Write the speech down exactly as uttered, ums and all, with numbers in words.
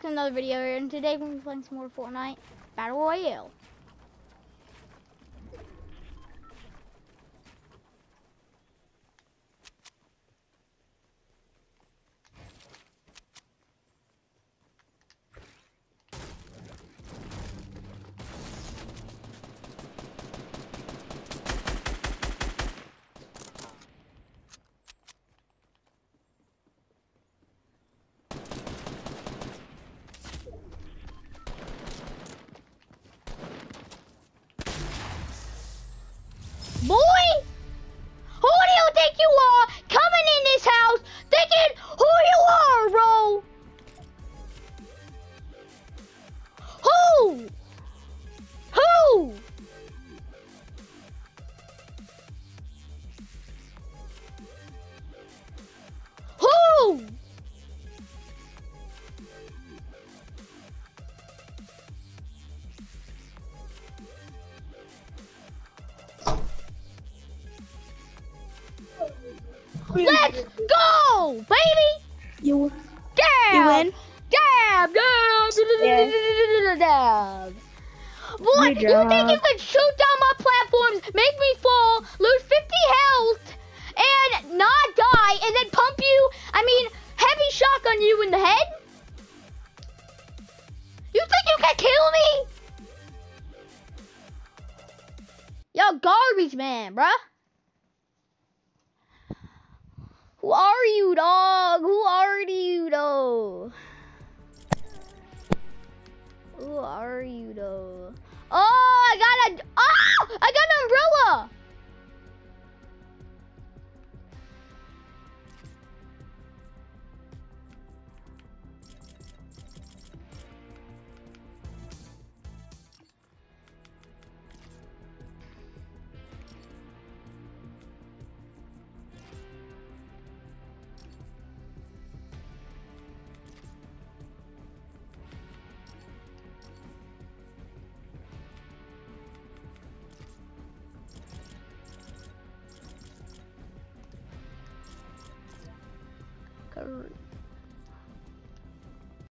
to another video here, and today we're going to be playing some more Fortnite Battle Royale. Boy, who do you think you are coming in this house thinking who you are, bro? Who? Who? Who? Let's go, baby! You, Dab! you win? Dab! Dab! Yeah. Dab! Boy, Good you job. think you could shoot down my platforms, make me fall, lose fifty health, and not die, and then pump you, I mean, heavy shotgun you in the head? You think you can kill me? Yo, garbage man, bruh. Who are you, dog? Who are you, though? Who are you, though? Oh, I got a, oh, I got